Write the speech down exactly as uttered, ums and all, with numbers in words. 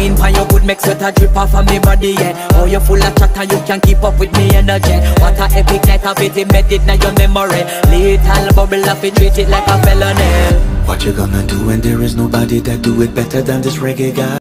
wine pan your good make sweat a drip off of me body, yeah. Oh, you full of chatter, you can keep up with me energy. What a epic night of it, embedded now your memory. Little bubble of it, treat it like a felony. What you gonna do when there is nobody that do it better than this reggae guy?